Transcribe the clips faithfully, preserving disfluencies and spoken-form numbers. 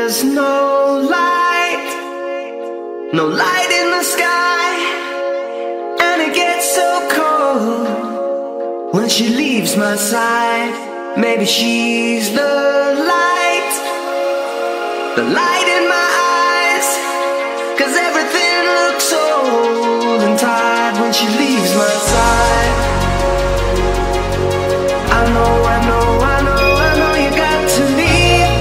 There's no light, no light in the sky, and it gets so cold when she leaves my side. Maybe she's the light, the light in my eyes, 'cause everything looks old and tired when she leaves my side. I know, I know, I know, I know you got to leave,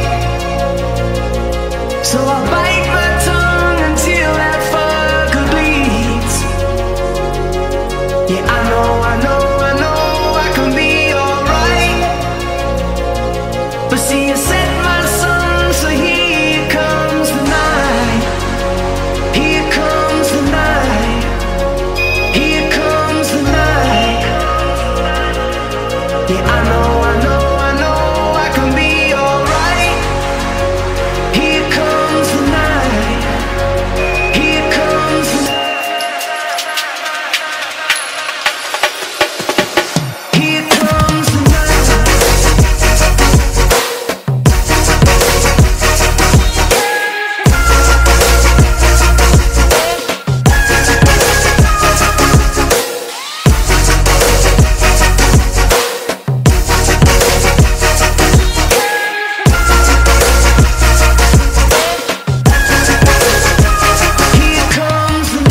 so I'll bite my tongue until that fucker bleeds. Yeah, I know, I know, I know I can be alright, but see, you set my sun, so here comes the night. Here comes the night. Here comes the night. Yeah, I know, I know, I know I can be alright. Here comes the night. Here comes the night. Here comes the night. Here comes the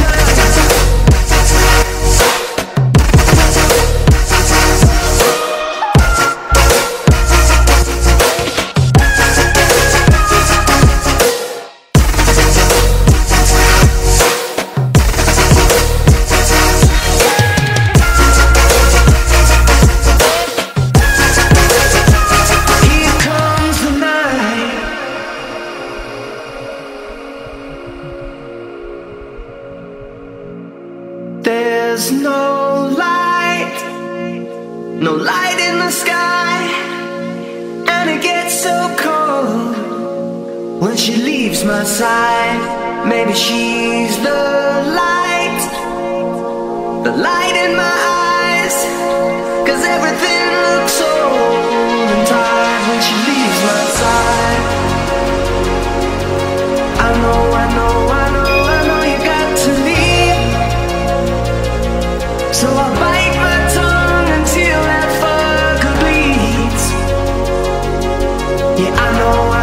Here comes the night. There's no light, no light in the sky, and it gets so cold when she leaves my side. Maybe she's the light, the light in my eyes, 'cause everything looks old and tired when she leaves my side. I know, I know, I know, I know you got to leave, so I'll bite my tongue until that fucker bleeds. Yeah, I know, I